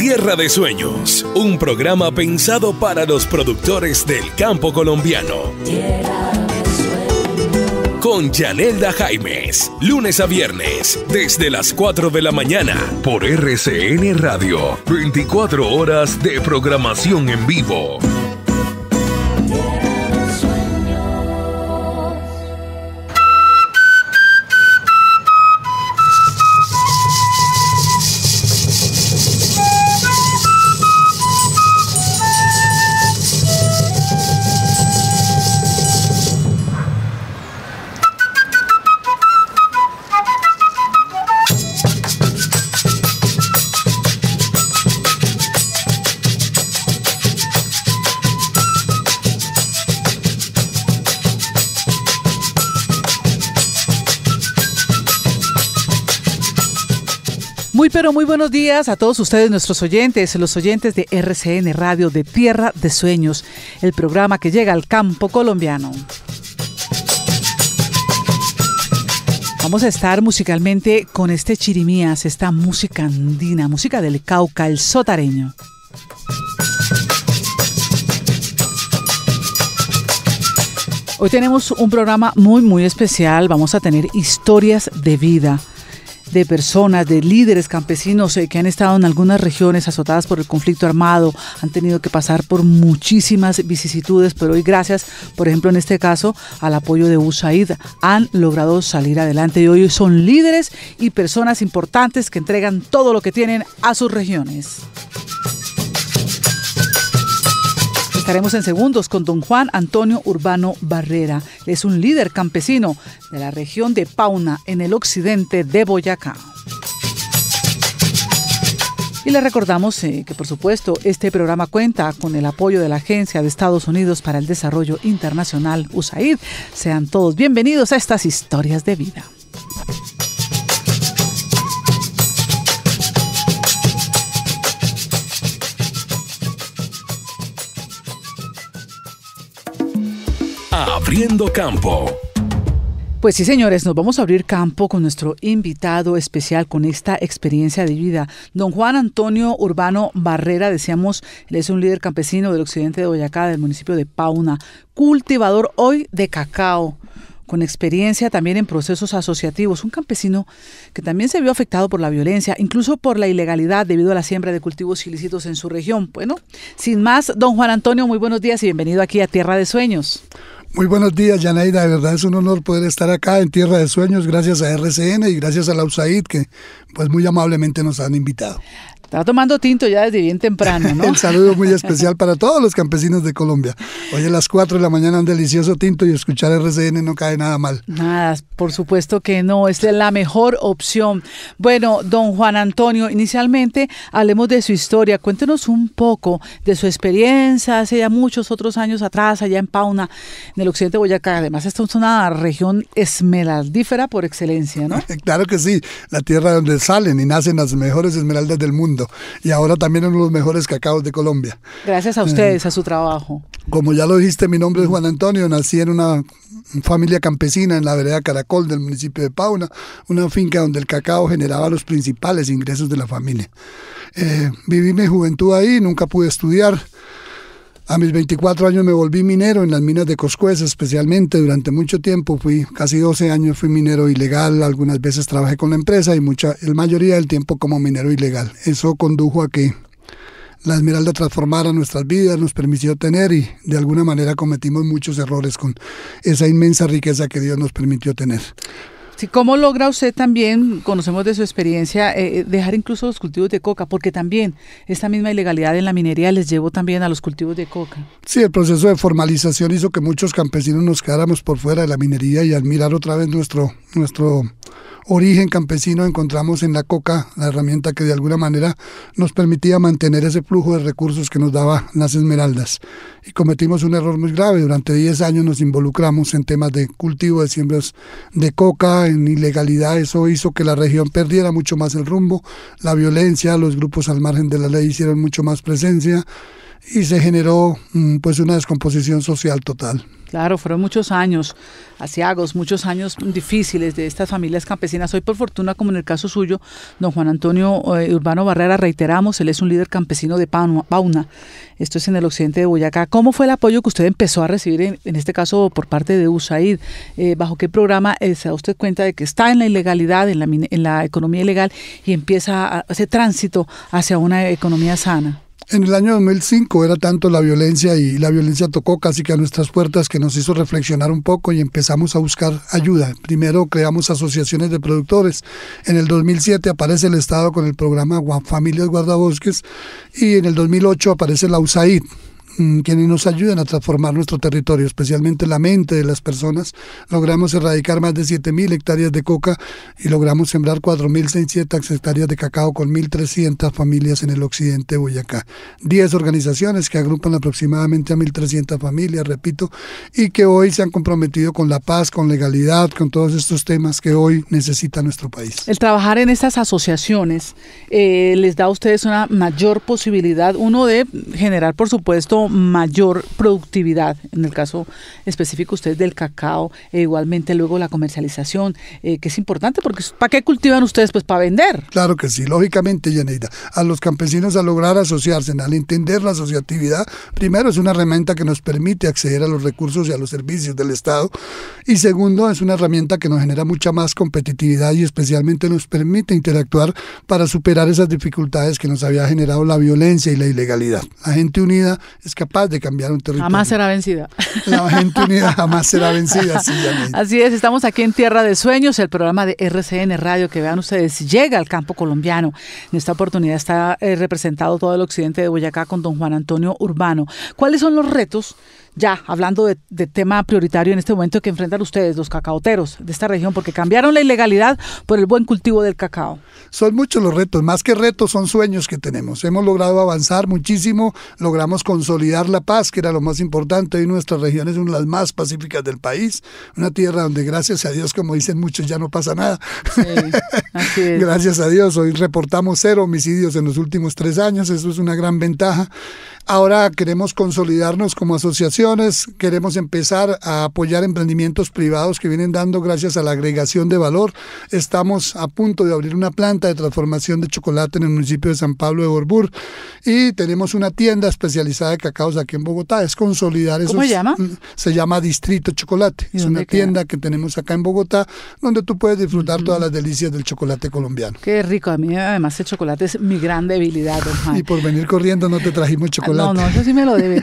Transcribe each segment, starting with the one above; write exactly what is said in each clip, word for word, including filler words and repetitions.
Tierra de Sueños, un programa pensado para los productores del campo colombiano. Tierra de Sueños. Con Yanelda Jaimes, lunes a viernes, desde las cuatro de la mañana, por R C N Radio, veinticuatro horas de programación en vivo. Muy pero muy buenos días a todos ustedes, nuestros oyentes, los oyentes de R C N Radio de Tierra de Sueños, el programa que llega al campo colombiano. Vamos a estar musicalmente con este chirimías, esta música andina, música del Cauca, el sotareño. Hoy tenemos un programa muy muy especial, vamos a tener historias de vida de personas, de líderes campesinos eh, que han estado en algunas regiones azotadas por el conflicto armado, han tenido que pasar por muchísimas vicisitudes, pero hoy gracias, por ejemplo en este caso, al apoyo de USAID, han logrado salir adelante y hoy son líderes y personas importantes que entregan todo lo que tienen a sus regiones. Estaremos en segundos con don Juan Antonio Urbano Barrera. Es un líder campesino de la región de Pauna, en el occidente de Boyacá. Y le recordamos eh, que, por supuesto, este programa cuenta con el apoyo de la Agencia de Estados Unidos para el Desarrollo Internacional, USAID. Sean todos bienvenidos a estas historias de vida. Abriendo campo. Pues sí, señores, nos vamos a abrir campo con nuestro invitado especial con esta experiencia de vida. Don Juan Antonio Urbano Barrera, decíamos, él es un líder campesino del occidente de Boyacá, del municipio de Pauna, cultivador hoy de cacao, con experiencia también en procesos asociativos, un campesino que también se vio afectado por la violencia, incluso por la ilegalidad debido a la siembra de cultivos ilícitos en su región. Bueno, sin más, don Juan Antonio, muy buenos días y bienvenido aquí a Tierra de Sueños. Muy buenos días, Yanaida, de verdad es un honor poder estar acá en Tierra de Sueños, gracias a R C N y gracias a la USAID que pues muy amablemente nos han invitado. Estaba tomando tinto ya desde bien temprano, ¿no? Un saludo muy especial para todos los campesinos de Colombia. Hoy a las cuatro de la mañana un delicioso tinto y escuchar R C N no cae nada mal. Nada, por supuesto que no, esta es la mejor opción. Bueno, don Juan Antonio, inicialmente hablemos de su historia. Cuéntenos un poco de su experiencia hace ya muchos otros años atrás, allá en Pauna, en el occidente de Boyacá. Además, esta es una región esmeraldífera por excelencia, ¿no? Claro que sí, la tierra donde salen y nacen las mejores esmeraldas del mundo. Y ahora también uno de los mejores cacaos de Colombia. Gracias a ustedes, eh, a su trabajo. Como ya lo dijiste, mi nombre es Juan Antonio, nací en una familia campesina en la vereda Caracol del municipio de Pauna, una finca donde el cacao generaba los principales ingresos de la familia. Eh, viví mi juventud ahí, nunca pude estudiar. A mis veinticuatro años me volví minero en las minas de Coscueza, especialmente durante mucho tiempo. Fui casi doce años, fui minero ilegal, algunas veces trabajé con la empresa y mucha, la mayoría del tiempo como minero ilegal. Eso condujo a que la esmeralda transformara nuestras vidas, nos permitió tener y de alguna manera cometimos muchos errores con esa inmensa riqueza que Dios nos permitió tener. Sí, ¿cómo logra usted también, conocemos de su experiencia, eh, dejar incluso los cultivos de coca? Porque también esta misma ilegalidad en la minería les llevó también a los cultivos de coca. Sí, el proceso de formalización hizo que muchos campesinos nos quedáramos por fuera de la minería y al mirar otra vez nuestro, nuestro origen campesino encontramos en la coca la herramienta que de alguna manera nos permitía mantener ese flujo de recursos que nos daba las esmeraldas. Y cometimos un error muy grave. Durante diez años nos involucramos en temas de cultivo de siembras de coca, en ilegalidad. Eso hizo que la región perdiera mucho más el rumbo. La violencia, los grupos al margen de la ley hicieron mucho más presencia. y se generó pues una descomposición social total. Claro, fueron muchos años aciagos, muchos años difíciles de estas familias campesinas. Hoy, por fortuna, como en el caso suyo, don Juan Antonio eh, Urbano Barrera, reiteramos, él es un líder campesino de Pauna. Esto es en el occidente de Boyacá. ¿Cómo fue el apoyo que usted empezó a recibir, en, en este caso, por parte de U S A I D? Eh, ¿Bajo qué programa eh, se da usted cuenta de que está en la ilegalidad, en la, en la economía ilegal, y empieza a, ese tránsito hacia una economía sana? En el año dos mil cinco era tanto la violencia y la violencia tocó casi que a nuestras puertas que nos hizo reflexionar un poco y empezamos a buscar ayuda. Primero creamos asociaciones de productores. En el dos mil siete aparece el Estado con el programa Familias Guardabosques y en el dos mil ocho aparece la U S A I D, quienes nos ayudan a transformar nuestro territorio, especialmente la mente de las personas. Logramos erradicar más de siete mil hectáreas de coca y logramos sembrar cuatro mil seiscientas hectáreas de cacao con mil trescientas familias en el occidente de Boyacá. diez organizaciones que agrupan aproximadamente a mil trescientas familias, repito, y que hoy se han comprometido con la paz, con legalidad, con todos estos temas que hoy necesita nuestro país. El trabajar en estas asociaciones eh, les da a ustedes una mayor posibilidad, uno de generar, por supuesto, mayor productividad, en el caso específico ustedes del cacao, e igualmente luego la comercialización, eh, que es importante, porque ¿para qué cultivan ustedes? Pues para vender. Claro que sí, lógicamente, Yaneida. A los campesinos, al lograr asociarse, al entender la asociatividad, primero es una herramienta que nos permite acceder a los recursos y a los servicios del Estado, y segundo es una herramienta que nos genera mucha más competitividad y especialmente nos permite interactuar para superar esas dificultades que nos había generado la violencia y la ilegalidad. La gente unida es capaz de cambiar un territorio. Jamás será vencida. La gente unida jamás será vencida. Sí, así es, estamos aquí en Tierra de Sueños, el programa de R C N Radio, que vean ustedes, llega al campo colombiano. En esta oportunidad está eh, representado todo el occidente de Boyacá con don Juan Antonio Urbano. ¿Cuáles son los retos, ya hablando de, de tema prioritario en este momento, que enfrentan ustedes, los cacaoteros de esta región, porque cambiaron la ilegalidad por el buen cultivo del cacao? Son muchos los retos, más que retos son sueños que tenemos. Hemos logrado avanzar muchísimo, logramos consolidar la paz, que era lo más importante. Hoy nuestra región es una de las más pacíficas del país, una tierra donde gracias a Dios, como dicen muchos, ya no pasa nada. Sí, así es. Gracias a Dios, hoy reportamos cero homicidios en los últimos tres años, eso es una gran ventaja. Ahora queremos consolidarnos como asociaciones, queremos empezar a apoyar emprendimientos privados que vienen dando gracias a la agregación de valor. Estamos a punto de abrir una planta de transformación de chocolate en el municipio de San Pablo de Borbur y tenemos una tienda especializada de cacaos aquí en Bogotá. Es consolidar esos. ¿Cómo se llama? Se llama Distrito Chocolate. Es una tienda queda? que tenemos acá en Bogotá donde tú puedes disfrutar uh-huh. todas las delicias del chocolate colombiano. Qué rico. A mí además el chocolate es mi gran debilidad, don Juan. Y por venir corriendo no te trajimos chocolate. No, no, eso sí me lo deben.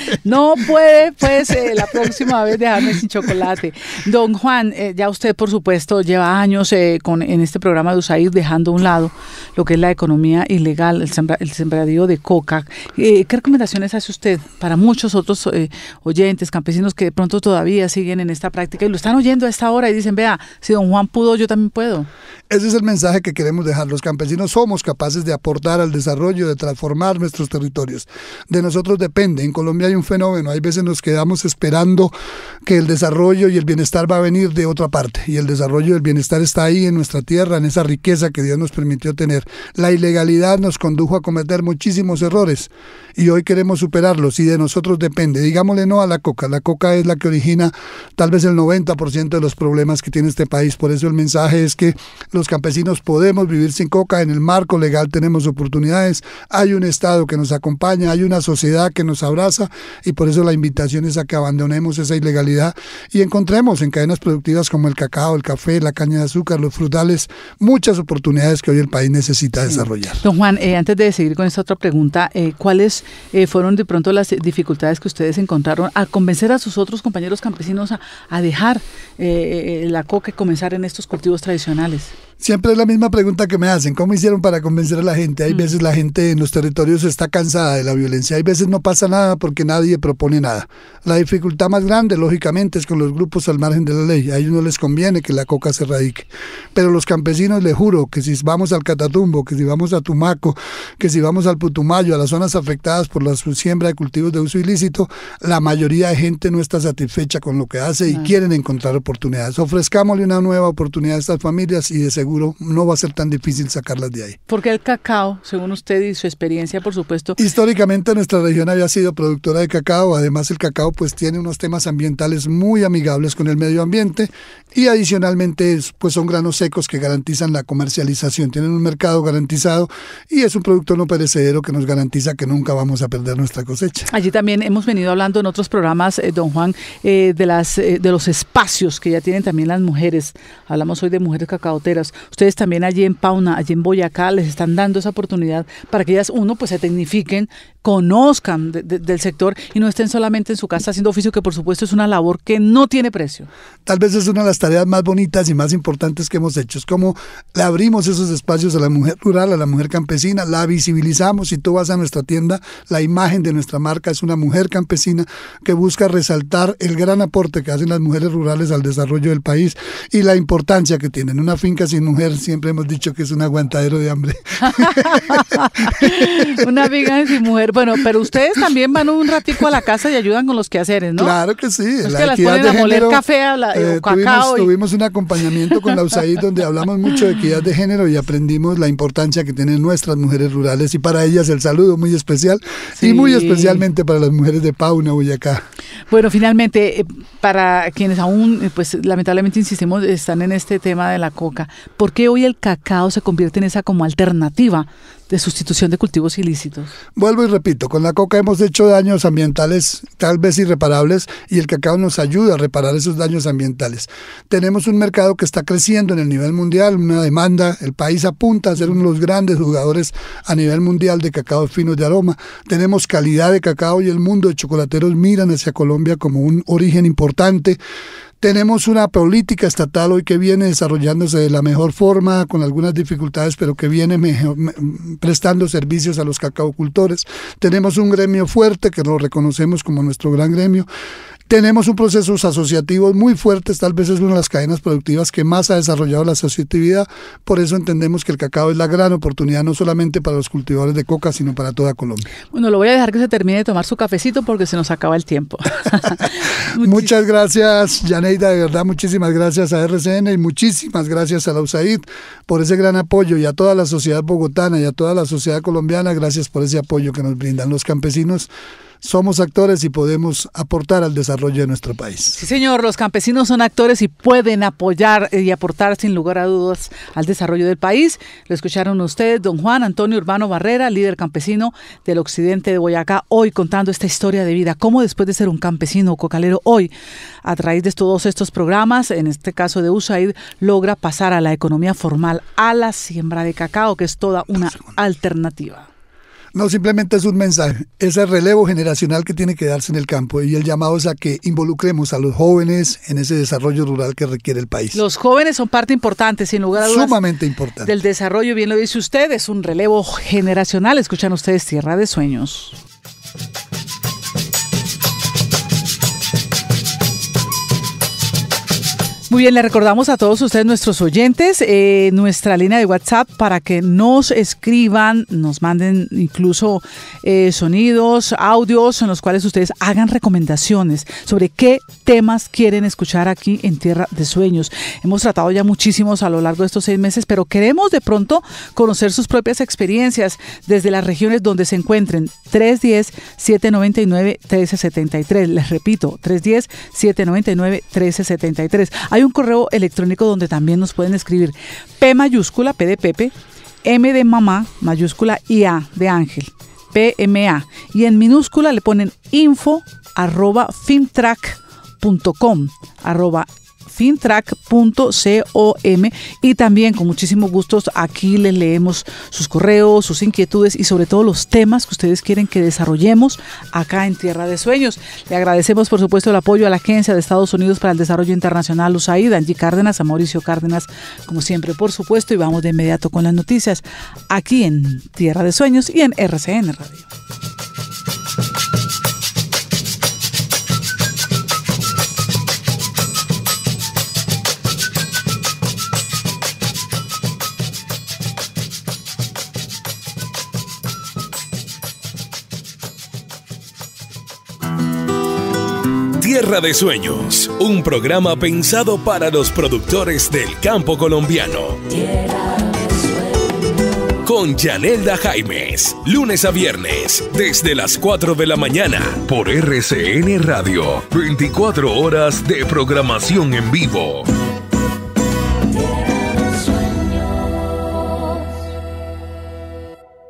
No puede, pues, eh, la próxima vez dejarme sin chocolate. Don Juan, eh, ya usted, por supuesto, lleva años eh, con, en este programa de U S A I D dejando a un lado lo que es la economía ilegal, el, sembra, el sembradío de coca. Eh, ¿Qué recomendaciones hace usted para muchos otros eh, oyentes, campesinos que de pronto todavía siguen en esta práctica y lo están oyendo a esta hora y dicen, vea, si don Juan pudo, yo también puedo? Ese es el mensaje que queremos dejar. Los campesinos somos capaces de aportar al desarrollo, de transformar nuestros territorios. De nosotros depende. En Colombia hay un fenómeno. Hay veces nos quedamos esperando que el desarrollo y el bienestar va a venir de otra parte. Y el desarrollo y el bienestar está ahí en nuestra tierra, en esa riqueza que Dios nos permitió tener. La ilegalidad nos condujo a cometer muchísimos errores y hoy queremos superarlos y de nosotros depende. Digámosle no a la coca. La coca es la que origina tal vez el noventa por ciento de los problemas que tiene este país. Por eso el mensaje es que los campesinos podemos vivir sin coca. En el marco legal tenemos oportunidades. Hay un Estado que nos acompaña, hay una sociedad que nos abraza y por eso la invitación es a que abandonemos esa ilegalidad y encontremos en cadenas productivas como el cacao, el café, la caña de azúcar, los frutales, muchas oportunidades que hoy el país necesita sí. desarrollar. Don Juan, eh, antes de seguir con esta otra pregunta, eh, ¿cuáles eh, fueron de pronto las dificultades que ustedes encontraron al convencer a sus otros compañeros campesinos a, a dejar eh, la coca y comenzar en estos cultivos tradicionales? Siempre es la misma pregunta que me hacen, ¿cómo hicieron para convencer a la gente? Hay mm. veces la gente en los territorios está cansada de la violencia, hay veces no pasa nada porque nadie propone nada. La dificultad más grande, lógicamente, es con los grupos al margen de la ley. A ellos no les conviene que la coca se erradique. Pero los campesinos, les juro, que si vamos al Catatumbo, que si vamos a Tumaco, que si vamos al Putumayo, a las zonas afectadas por la siembra de cultivos de uso ilícito, la mayoría de gente no está satisfecha con lo que hace y ah. quieren encontrar oportunidades. Ofrezcámosle una nueva oportunidad a estas familias y de seguro no va a ser tan difícil sacarlas de ahí. Porque el cacao, según usted y su experiencia, por supuesto. Históricamente nuestra región había sido productora de cacao, además el cacao pues tiene unos temas ambientales muy amigables con el medio ambiente y adicionalmente pues son granos secos que garantizan la comercialización, tienen un mercado garantizado y es un producto no perecedero que nos garantiza que nunca vamos a perder nuestra cosecha. Allí también hemos venido hablando en otros programas, eh, don Juan, eh, de, las, eh, de los espacios que ya tienen también las mujeres. Hablamos hoy de mujeres cacaoteras. Ustedes también allí en Pauna, allí en Boyacá, les están dando esa oportunidad para que ellas, uno, pues se tecnifiquen, conozcan de, de, del sector y no estén solamente en su casa haciendo oficio, que por supuesto es una labor que no tiene precio. Tal vez es una de las tareas más bonitas y más importantes que hemos hecho. Es como le abrimos esos espacios a la mujer rural, a la mujer campesina, la visibilizamos. Si tú vas a nuestra tienda, la imagen de nuestra marca es una mujer campesina que busca resaltar el gran aporte que hacen las mujeres rurales al desarrollo del país y la importancia que tienen. Una finca sin mujer siempre hemos dicho que es un aguantadero de hambre. Una finca sin mujer. Bueno, pero ustedes también van un ratico a la casa y ayudan con los quehaceres, ¿no? Claro que sí. Es la que las ponen a moler café a la, eh, o cacao. Tuvimos, y... tuvimos un acompañamiento con la U S A I D donde hablamos mucho de equidad de género y aprendimos la importancia que tienen nuestras mujeres rurales y para ellas el saludo muy especial sí. Y muy especialmente para las mujeres de Pauna, Boyacá. Bueno, finalmente, para quienes aún, pues lamentablemente insistimos, están en este tema de la coca, ¿por qué hoy el cacao se convierte en esa como alternativa de sustitución de cultivos ilícitos? Vuelvo y repito, con la coca hemos hecho daños ambientales tal vez irreparables y el cacao nos ayuda a reparar esos daños ambientales. Tenemos un mercado que está creciendo en el nivel mundial, una demanda, el país apunta a ser uno de los grandes jugadores a nivel mundial de cacao finos de aroma. Tenemos calidad de cacao y el mundo de chocolateros miran hacia Colombia como un origen importante. Tenemos una política estatal hoy que viene desarrollándose de la mejor forma, con algunas dificultades, pero que viene mejor, me, prestando servicios a los cacaocultores. Tenemos un gremio fuerte que lo reconocemos como nuestro gran gremio. Tenemos un procesos asociativos muy fuertes, tal vez es una de las cadenas productivas que más ha desarrollado la asociatividad, por eso entendemos que el cacao es la gran oportunidad no solamente para los cultivadores de coca, sino para toda Colombia. Bueno, lo voy a dejar que se termine de tomar su cafecito porque se nos acaba el tiempo. Muchas gracias, Yaneida, de verdad, muchísimas gracias a R C N y muchísimas gracias a la U S A I D por ese gran apoyo y a toda la sociedad bogotana y a toda la sociedad colombiana, gracias por ese apoyo que nos brindan los campesinos. Somos actores y podemos aportar al desarrollo de nuestro país. Sí, señor, los campesinos son actores y pueden apoyar y aportar sin lugar a dudas al desarrollo del país. Lo escucharon ustedes, don Juan Antonio Urbano Barrera, líder campesino del occidente de Boyacá, hoy contando esta historia de vida, cómo después de ser un campesino cocalero hoy, a través de todos estos programas, en este caso de U S A I D, logra pasar a la economía formal, a la siembra de cacao, que es toda una alternativa. No, simplemente es un mensaje, ese relevo generacional que tiene que darse en el campo y el llamado es a que involucremos a los jóvenes en ese desarrollo rural que requiere el país. Los jóvenes son parte importante, sin lugar a dudas. Sumamente importante. Del desarrollo, bien lo dice usted, es un relevo generacional. Escuchan ustedes Tierra de Sueños. Muy bien, le recordamos a todos ustedes, nuestros oyentes, eh, nuestra línea de WhatsApp para que nos escriban, nos manden incluso eh, sonidos, audios en los cuales ustedes hagan recomendaciones sobre qué temas quieren escuchar aquí en Tierra de Sueños. Hemos tratado ya muchísimos a lo largo de estos seis meses, pero queremos de pronto conocer sus propias experiencias desde las regiones donde se encuentren. tres uno cero, siete nueve nueve, uno tres siete tres. Les repito, tres uno cero, siete nueve nueve, uno tres siete tres. Hay un correo electrónico donde también nos pueden escribir P mayúscula, P de Pepe, M de mamá, mayúscula y A de Ángel, P M A. Y en minúscula le ponen info arroba fintrack punto com, arroba fintrack punto com, y también con muchísimo gusto aquí les leemos sus correos, sus inquietudes y sobre todo los temas que ustedes quieren que desarrollemos acá en Tierra de Sueños. Le agradecemos por supuesto el apoyo a la Agencia de Estados Unidos para el Desarrollo Internacional U S A I D, a Angie Cárdenas, a Mauricio Cárdenas, como siempre por supuesto, y vamos de inmediato con las noticias aquí en Tierra de Sueños y en R C N Radio. Tierra de Sueños, un programa pensado para los productores del campo colombiano. Tierra de Sueños. Con Yanelda Jaimes, lunes a viernes, desde las cuatro de la mañana, por R C N Radio, veinticuatro horas de programación en vivo.